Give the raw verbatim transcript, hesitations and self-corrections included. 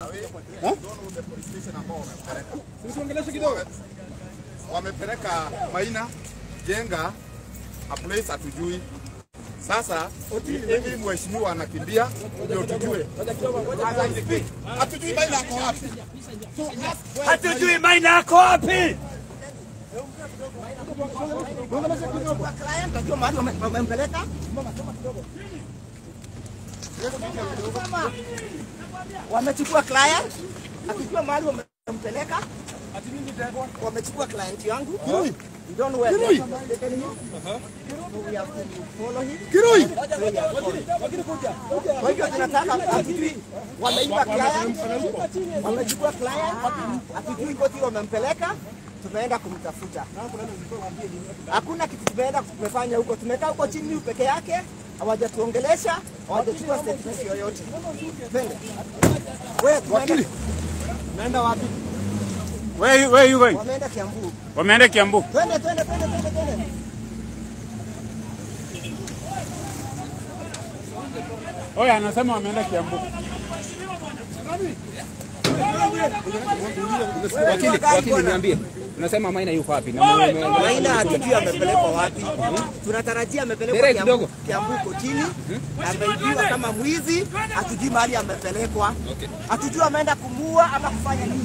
Wamepeleka Maina, Njenga, a place atujui. Sasa hivi mheshimiwa anakimbia ndio tujue. Hatujui Maina ako wapi. Hatujui Maina ako wapi. Wamechukua client, akijua mahali wamempeleka. Wamechukua client yangu. You don't know where they are. We have to follow him. Kirui. Kwa hivyo tunataka akijui wameiba client, wamechukua client, akijui koti wamempeleka, tumeenda kumtafuta. Hakuna kitu tumeenda tumefanya huko, tumekaa huko chini peke yake, hawajatuongelesha, hawajachukua statement yoyote. Twende. Wewe wakili. Naenda wapi? Where where you going? Wameenda Kiambu. Wameenda Kiambu. Twende twende twende twende twende. Oya anasema wameenda Kiambu. Wakili, wakili niambie. Unasema Maina yuko wapi? Maina hatujui amepelekwa wapi. Tunatarajia amepelekwa Kiambu, Kiambu kotini. Ameibiwa kama mwizi, hatujui mahali amepelekwa. Hatujui ameenda kumuua ama kufanya nini.